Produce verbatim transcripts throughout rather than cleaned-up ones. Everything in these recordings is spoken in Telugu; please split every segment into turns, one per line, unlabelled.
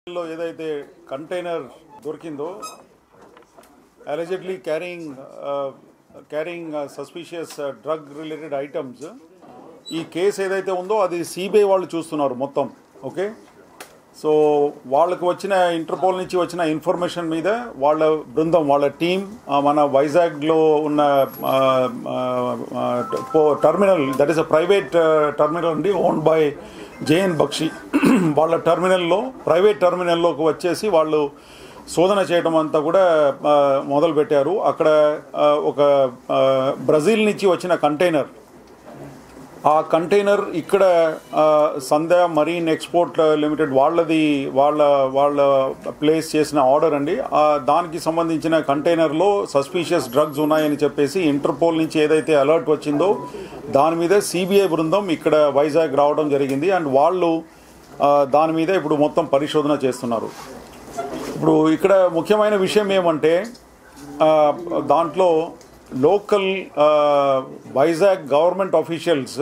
ఏదైతే కంటైనర్ దొరికిందో allegedly carrying uh, carrying uh, suspicious uh, drug related items ఈ కేసు ఏదైతే ఉందో అది సిబిఐ వాళ్ళు చూస్తున్నారు మొత్తం. ఓకే, సో వాళ్ళకు వచ్చిన ఇంటర్పోల్ నుంచి వచ్చిన ఇన్ఫర్మేషన్ మీద వాళ్ళ బృందం వాళ్ళ టీం మన వైజాగ్లో ఉన్న terminal, that is a private terminal అండి, ఓన్డ్ బై జేఎన్ బక్షి. వాళ్ళ టర్మినల్లో ప్రైవేట్ టర్మినల్లోకి వచ్చేసి వాళ్ళు శోధన చేయడం అంతా కూడా మొదలుపెట్టారు. అక్కడ ఒక బ్రెజిల్ నుంచి వచ్చిన కంటైనర్, ఆ కంటైనర్ ఇక్కడ సంధ్య మరీన్ ఎక్స్పోర్ట్ లిమిటెడ్ వాళ్ళది వాళ్ళ వాళ్ళ ప్లేస్ చేసిన ఆర్డర్ అండి. దానికి సంబంధించిన కంటైనర్లో సస్పీషియస్ డ్రగ్స్ ఉన్నాయని చెప్పేసి ఇంటర్పోల్ నుంచి ఏదైతే అలర్ట్ వచ్చిందో దాని మీద సిబిఐ బృందం ఇక్కడ వైజాగ్ రావడం జరిగింది. అండ్ వాళ్ళు దాని మీద ఇప్పుడు మొత్తం పరిశోధన చేస్తున్నారు. ఇప్పుడు ఇక్కడ ముఖ్యమైన విషయం ఏమంటే దాంట్లో లోకల్ వైజాగ్ గవర్నమెంట్ ఆఫీషియల్స్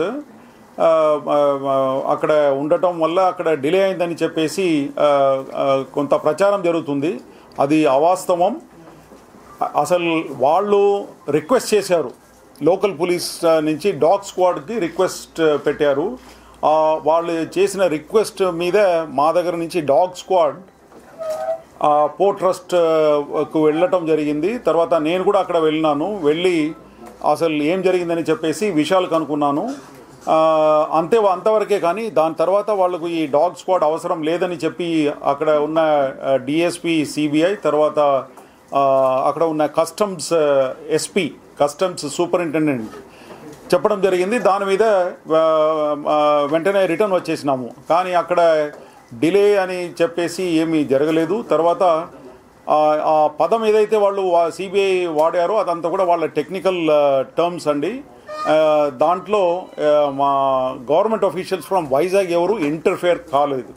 అక్కడ ఉండటం వల్ల అక్కడ డిలే అయిందని చెప్పేసి కొంత ప్రచారం జరుగుతుంది. అది అవాస్తవం. అసలు వాళ్ళు రిక్వెస్ట్ చేశారు, లోకల్ పోలీస్ నుంచి డాగ్ స్క్వాడ్కి రిక్వెస్ట్ పెట్టారు. వాళ్ళు చేసిన రిక్వెస్ట్ మీద మా దగ్గర నుంచి డాగ్ స్క్వాడ్ పోర్ట్ ట్రస్ట్కు వెళ్ళటం జరిగింది. తర్వాత నేను కూడా అక్కడ వెళ్ళినాను. వెళ్ళి అసలు ఏం జరిగిందని చెప్పేసి విషయాలు కనుక్కున్నాను. అంతే అంతవరకే. కానీ దాని తర్వాత వాళ్ళకు ఈ డాగ్ స్క్వాడ్ అవసరం లేదని చెప్పి అక్కడ ఉన్న డిఎస్పి సిబిఐ, తర్వాత అక్కడ ఉన్న కస్టమ్స్ ఎస్పీ, కస్టమ్స్ సూపరింటెండెంట్ చెప్పడం జరిగింది. దాని మీద వెంటనే రిటర్న్ వచ్చేసినాము. కానీ అక్కడ డిలే అని చెప్పేసి ఏమీ జరగలేదు. తర్వాత ఆ పదం ఏదైతే వాళ్ళు సిబిఐ వాడారో అదంతా కూడా వాళ్ళ టెక్నికల్ టర్మ్స్ అండి. దాంట్లో మా గవర్నమెంట్ ఆఫీషియల్స్ ఫ్రమ్ వైజాగ్ ఎవరు ఇంటర్ఫేర్ కాలేదు.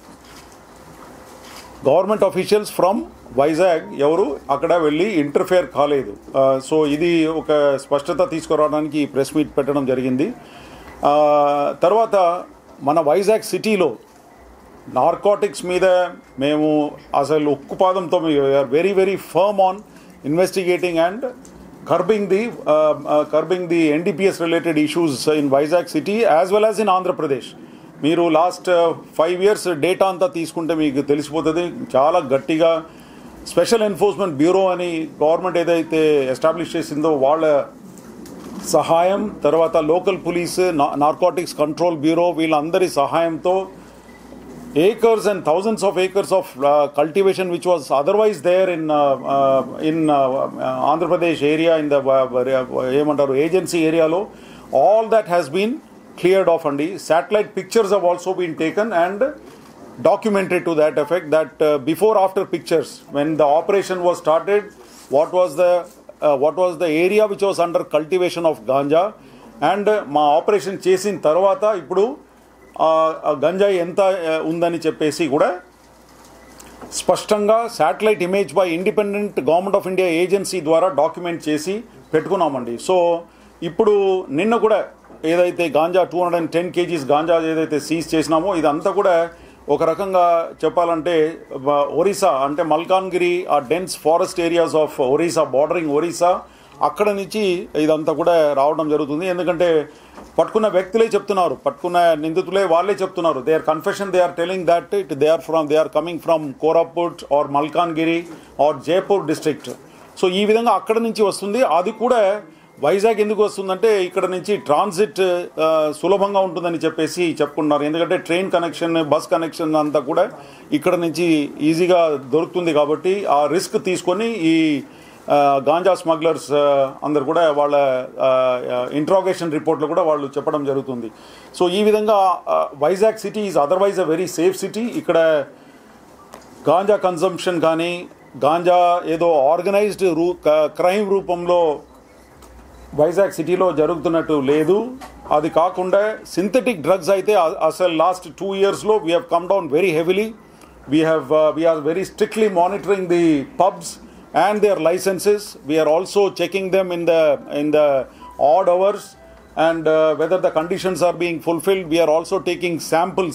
గవర్నమెంట్ ఆఫీషియల్స్ ఫ్రమ్ వైజాగ్ ఎవరు అక్కడ వెళ్ళి ఇంటర్ఫేర్ కాలేదు. సో ఇది ఒక స్పష్టత తీసుకురావడానికి ఈ ప్రెస్ మీట్ పెట్టడం జరిగింది. తర్వాత మన వైజాగ్ సిటీలో నార్కోటిక్స్ మీద మేము అసలు ఉక్కుపాదంతో we are very very firm on investigating and curbing the curbing the NDPS related issues in Vizag city as well as in Andhra Pradesh. మీరు లాస్ట్ ఫైవ్ ఇయర్స్ డేటా అంతా తీసుకుంటే మీకు తెలిసిపోతుంది. చాలా గట్టిగా స్పెషల్ ఎన్ఫోర్స్మెంట్ బ్యూరో అని గవర్నమెంట్ ఏదైతే ఎస్టాబ్లిష్ చేసిందో వాళ్ళ సహాయం, తర్వాత local police, narcotics control bureau, వీళ్ళందరి సహాయంతో acres and thousands of acres of uh, cultivation which was otherwise there in uh, uh, in uh, uh, Andhra Pradesh area, in the emantaru uh, agency area lo, all that has been cleared off. And satellite pictures have also been taken and documented to that effect, that uh, before after pictures when the operation was started, what was the uh, what was the area which was under cultivation of ganja, and uh, ma operation chesin tarvata ippudu గంజాయి ఎంత ఉందని చెప్పేసి కూడా స్పష్టంగా satellite image by independent government of India agency ద్వారా డాక్యుమెంట్ చేసి పెట్టుకున్నామండి. సో ఇప్పుడు నిన్న కూడా ఏదైతే ganja two hundred and ten kgs ganja ఏదైతే సీజ్ చేసినామో ఇదంతా కూడా ఒక రకంగా చెప్పాలంటే ఒరిస్సా అంటే మల్కాన్గిరి, ఆ dense forest areas of Orissa, bordering Orissa, అక్కడ నుంచి ఇదంతా కూడా రావడం జరుగుతుంది. ఎందుకంటే పట్టుకున్న వ్యక్తులే చెప్తున్నారు, పట్టుకున్న నిందితులే వాళ్ళే చెప్తున్నారు. They are confession, they are telling that it they are from they are coming from Koraput or Malkangiri or Jaipur district. So ఈ విధంగా అక్కడ నుంచి వస్తుంది. అది కూడా వైజాగ్ ఎందుకు వస్తుందంటే ఇక్కడ నుంచి ట్రాన్సిట్ సులభంగా ఉంటుందని చెప్పేసి చెప్పుకుంటున్నారు. ఎందుకంటే ట్రైన్ కనెక్షన్, బస్ కనెక్షన్ అంతా కూడా ఇక్కడ నుంచి ఈజీగా దొరుకుతుంది. కాబట్టి ఆ రిస్క్ తీసుకొని ఈ గాంజా స్మగ్లర్స్ అందరు కూడా వాళ్ళ ఇంట్రాగేషన్ రిపోర్ట్లో కూడా వాళ్ళు చెప్పడం జరుగుతుంది. సో ఈ విధంగా Vizag city is otherwise a very safe city. ఇక్కడ గాంజా కన్సంప్షన్ కానీ గాంజా ఏదో ఆర్గనైజ్డ్ రూ క్రైమ్ రూపంలో వైజాగ్ సిటీలో జరుగుతున్నట్టు లేదు. అది కాకుండా సింథటిక్ డ్రగ్స్ అయితే అసలు లాస్ట్ టూ ఇయర్స్లో we have come down very heavily. We have we are very strictly monitoring the pubs and their licenses. We are also checking them in the in the odd hours and uh, whether the conditions are being fulfilled. We are also taking samples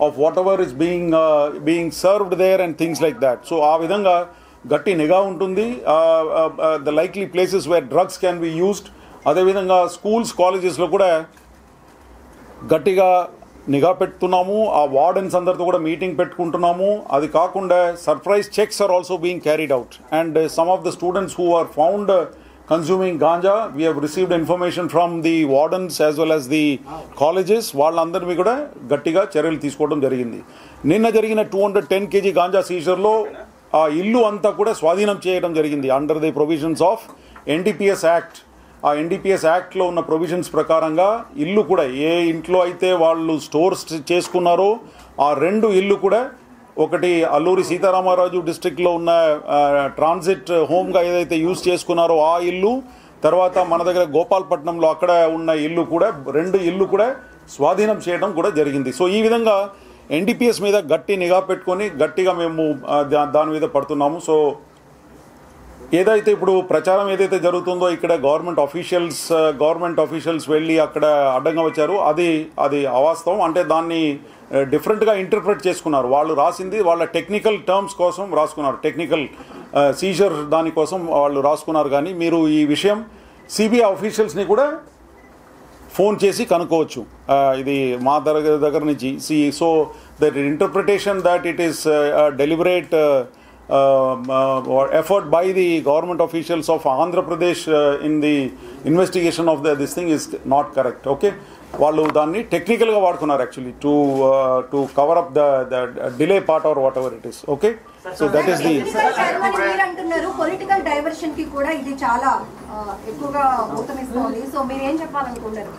of whatever is being being served there and things like that. So ఆ విధంగా గట్టి నిఘా ఉంటుంది. The likely places where drugs can be used. అదేవిధంగా స్కూల్స్ కాలేజెస్లో కూడా గట్టిగా నిఘా పెడుతున్నాము. ఆ వార్డెన్స్ అందరితో కూడా మీటింగ్ పెట్టుకుంటున్నాము. అది కాకుండా surprise checks are also being carried out and some of the students who are found consuming ganja we have received information from the wardens as well as the colleges. వాళ్ళందరినీ కూడా గట్టిగా చర్యలు తీసుకోవడం జరిగింది. నిన్న జరిగిన two hundred ten kg ganja సీజర్లో ఆ ఇల్లు అంతా కూడా స్వాధీనం చేయడం జరిగింది under the provisions of NDPS act. ఆ ఎన్డీపీఎస్ యాక్ట్లో ఉన్న ప్రొవిజన్స్ ప్రకారంగా ఇల్లు కూడా ఏ ఇంట్లో అయితే వాళ్ళు స్టోర్స్ చేసుకున్నారో ఆ రెండు ఇల్లు కూడా, ఒకటి అల్లూరి సీతారామరాజు డిస్ట్రిక్ట్లో ఉన్న ట్రాన్సిట్ హోమ్గా ఏదైతే యూజ్ చేసుకున్నారో ఆ ఇల్లు, తర్వాత మన దగ్గర గోపాల్పట్నంలో అక్కడ ఉన్న ఇల్లు కూడా, రెండు ఇల్లు కూడా స్వాధీనం చేయడం కూడా జరిగింది. సో ఈ విధంగా ఎన్డీపీఎస్ మీద గట్టి నిఘా పెట్టుకొని గట్టిగా మేము దాని మీద పడుతున్నాము. సో ఏదైతే ఇప్పుడు ప్రచారం ఏదైతే జరుగుతుందో ఇక్కడ గవర్నమెంట్ అఫీషియల్స్ గవర్నమెంట్ అఫీషియల్స్ వెళ్ళి అక్కడ అడ్డంగా వచ్చారు, అది అది అవాస్తవం. అంటే దాన్ని డిఫరెంట్గా ఇంటర్ప్రిట్ చేసుకున్నారు. వాళ్ళు రాసింది వాళ్ళ టెక్నికల్ టర్మ్స్ కోసం రాసుకున్నారు, టెక్నికల్ సీజర్ దానికోసం వాళ్ళు రాసుకున్నారు. కానీ మీరు ఈ విషయం సిబిఐ అఫీషియల్స్ని కూడా ఫోన్ చేసి కనుక్కోవచ్చు. ఇది మా దగ్గర దగ్గర నుంచి see so that interpretation that it is deliberate Uh, uh, effort by the government officials of Andhra Pradesh uh, in the investigation of the, this thing is not correct. Okay, వాళ్ళు దాన్ని టెక్నికల్గా వాడుకున్నారు actually to to cover up the the delay part or whatever it is. Okay, so that is the
అంటున్నారు. పొలిటికల్ డైవర్షన్ కి కూడా ఇది చాలా ఎక్కువగా ఊతమిస్తోంది. సో మీరు ఏం చెప్పాలనుకుంటారు?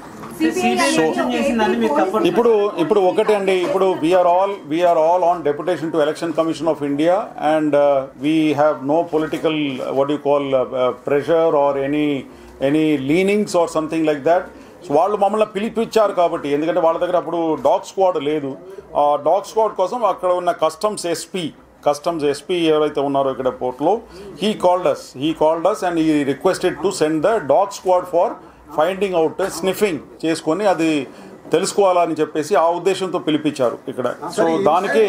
ఇప్పుడు ఇప్పుడు ఒకటి అండి, ఇప్పుడు we are all we are all on deputation to election commission of India and we have no political what you call pressure or any any leanings or something like that. So వాళ్ళు మమ్మల్ని పిలిపించారు కాబట్టి, ఎందుకంటే వాళ్ళ దగ్గర అప్పుడు డాగ్ స్క్వాడ్ లేదు. ఆ డాగ్ స్క్వాడ్ కోసం అక్కడ ఉన్న కస్టమ్స్ ఎస్పీ కస్టమ్స్ ఎస్పీ ఎవరైతే ఉన్నారో ఇక్కడ పోర్ట్లో, he called us he called us and he requested to send the dog squad for finding out, sniffing చేసుకొని అది తెలుసుకోవాలని చెప్పేసి ఆ ఉద్దేశంతో పిలిపించారు ఇక్కడ. సో దానికే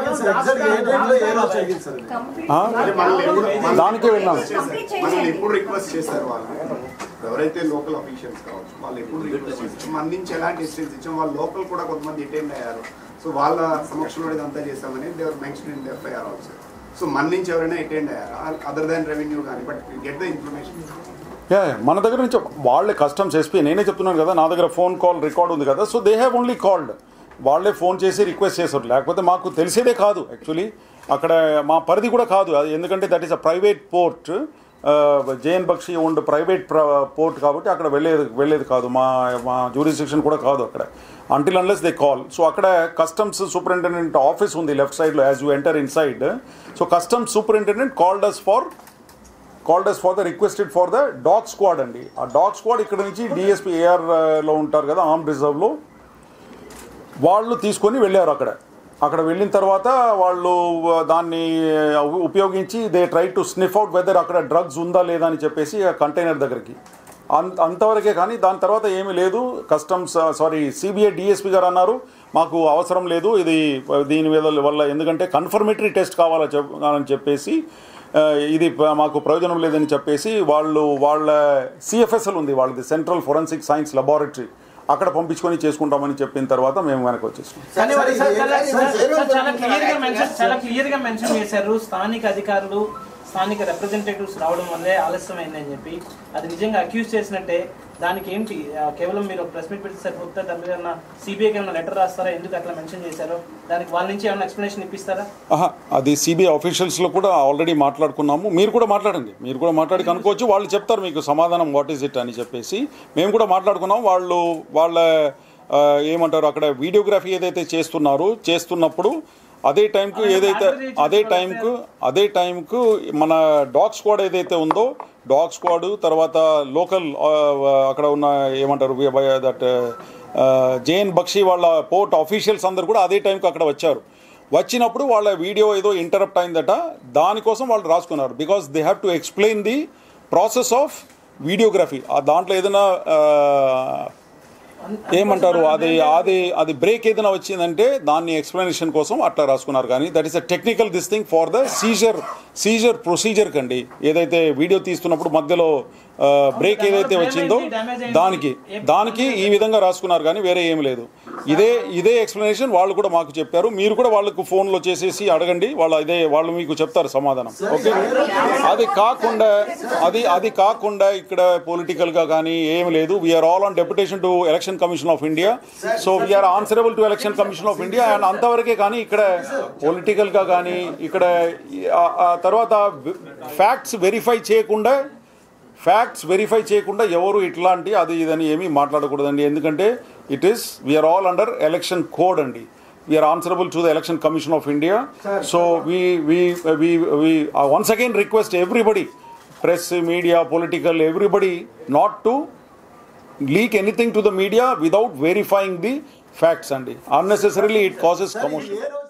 దానికే వెళ్ళాము.
ఎవరైతే లోకల్ అఫీషియల్స్ కావచ్చు వాళ్ళు ఎప్పుడు రిక్వెస్ట్ చేస్తారు, మన నుంచి ఎలాంటి డిస్టెన్స్ ఇచ్చాం, వాళ్ళు లోకల్ కూడా కొంతమంది అటెండ్ అయ్యారు. సో వాళ్ళ సమక్షంలో ఇదంతా చేస్తామని they've mention in the FIR also. So మన నుంచి ఎవరైనా అటెండ్ అయ్యారు అదర్ దాన్ రెవెన్యూ కానీ, but get the information.
Yeah మన దగ్గర నుంచి వాళ్ళే కస్టమ్స్ ఎస్పీ, నేనే చెప్తున్నాను కదా, నా దగ్గర ఫోన్ కాల్ రికార్డ్ ఉంది కదా. So they have only called, వాళ్ళే ఫోన్ చేసి రిక్వెస్ట్ చేశారు. లేకపోతే మాకు తెలిసేదే కాదు యాక్చువల్లీ, అక్కడ మా పరిధి కూడా కాదు అది, ఎందుకంటే that is a private port, J N Bakshi owned private port కాబట్టి అక్కడ వెళ్ళేది వెళ్ళేది కాదు, మా మా జ్యూరిస్డిక్షన్ కూడా కాదు అక్కడ, until unless they call. So అక్కడ కస్టమ్స్ సూపరింటెండెంట్ ఆఫీస్ ఉంది లెఫ్ట్ సైడ్లో as you enter inside. So customs superintendent called us for called us for the requested for the dog squad అండి. ఆ డాగ్ స్క్వాడ్ ఇక్కడ నుంచి డిఎస్పీ ఏఆర్లో ఉంటారు కదా ఆర్మ్ రిజర్వ్లో, వాళ్ళు తీసుకొని వెళ్ళారు అక్కడ. అక్కడ వెళ్ళిన తర్వాత వాళ్ళు దాన్ని ఉపయోగించి they try to sniff out whether అక్కడ డ్రగ్స్ ఉందా లేదా అని చెప్పేసి ఆ కంటైనర్ దగ్గరికి, అంత అంతవరకే. కానీ దాని తర్వాత ఏమీ లేదు. కస్టమ్స్ సారీ సిబిఐ డిఎస్పీ గారు అన్నారు మాకు అవసరం లేదు ఇది దీని వల్ల, ఎందుకంటే కన్ఫర్మేటరీ టెస్ట్ కావాలని చెప్పేసి ఇది మాకు ప్రయోజనం లేదని చెప్పేసి వాళ్ళు వాళ్ళ సిఎఫ్ఎస్ఎల్ ఉంది వాళ్ళది, సెంట్రల్ ఫోరెన్సిక్ సైన్స్ లెబారెటరీ, అక్కడ పంపించుకొని చేసుకుంటామని చెప్పిన తర్వాత మేము వెనక్కి వచ్చేసాం.
చాలా క్లియర్ గా మెన్షన్ చేశారు స్థానిక అధికారులు స్థానిక రిప్రజెంటేటివ్స్ రావడం వల్లే ఆలస్యమైందని చెప్పి. అది నిజంగా అక్యూజ్ చేసినట్టే. దానికి ఏంటి కేవలం మీరు ప్రెస్ మీట్ పెడితే సరిపోతే దాని మీద ఏమన్నా సిబిఐకి ఏమైనా లెటర్ రాస్తారా, ఎందుకు అట్లా మెన్షన్ చేశారో దానికి వాళ్ళ నుంచి ఏమైనా ఎక్స్ప్లెనేషన్ ఇప్పిస్తారా?
అది సిబిఐ ఆఫీషియల్స్లో కూడా ఆల్రెడీ మాట్లాడుకున్నాము. మీరు కూడా మాట్లాడండి, మీరు కూడా మాట్లాడి కనుక్కోవచ్చు, వాళ్ళు చెప్తారు మీకు సమాధానం వాట్ ఈస్ ఇట్ అని చెప్పేసి. మేము కూడా మాట్లాడుకున్నాం. వాళ్ళు వాళ్ళ ఏమంటారు అక్కడ వీడియోగ్రఫీ ఏదైతే చేస్తున్నారో చేస్తున్నప్పుడు అదే టైంకు ఏదైతే అదే టైంకు అదే టైంకు మన డాగ్ స్క్వాడ్ ఏదైతే ఉందో డాగ్ స్క్వాడ్ తర్వాత లోకల్ అక్కడ ఉన్న ఏమంటారు దట్ జేఎన్ బక్షి వాళ్ళ పోర్ట్ ఆఫీషియల్స్ అందరు కూడా అదే టైంకి అక్కడ వచ్చారు. వచ్చినప్పుడు వాళ్ళ వీడియో ఏదో ఇంటరప్ట్ అయిందట, దానికోసం వాళ్ళు రాసుకున్నారు. Because they have to explain the process of videography. దాంట్లో ఏదైనా ఏమంటారు అది అది అది బ్రేక్ ఏదైనా వచ్చిందంటే దాన్ని ఎక్స్ప్లెనేషన్ కోసం అట్లా రాసుకున్నారు కానీ that is a technical this thing for the seizure seizure procedure కండి. ఏదైతే వీడియో తీస్తున్నప్పుడు మధ్యలో బ్రేక్ ఏదైతే వచ్చిందో దానికి దానికి ఈ విధంగా రాసుకున్నారు కానీ వేరే ఏమి లేదు. ఇదే ఇదే ఎక్స్ప్లెనేషన్ వాళ్ళు కూడా మాకు చెప్పారు. మీరు కూడా వాళ్ళకు ఫోన్లో చేసేసి అడగండి, వాళ్ళు ఇదే వాళ్ళు మీకు చెప్తారు సమాధానం. ఓకే, అది కాకుండా అది అది కాకుండా ఇక్కడ పొలిటికల్గా కానీ ఏమి లేదు. We are all on deputation to election commission of India. So we are answerable to election commission of India and అంతవరకే. కానీ ఇక్కడ పొలిటికల్గా కానీ ఇక్కడ తర్వాత ఫ్యాక్ట్స్ వెరిఫై చేయకుండా ఫ్యాక్ట్స్ వెరిఫై చేయకుండా ఎవరు ఇట్లాంటి అది ఇదని ఏమీ మాట్లాడకూడదండి. ఎందుకంటే it is we are all under election code అండి. We are answerable to the election commission of India. So we we we we once again request everybody, press, media, political, everybody not to leak anything to the media without verifying the facts అండి. unnecessarily it causes commotion.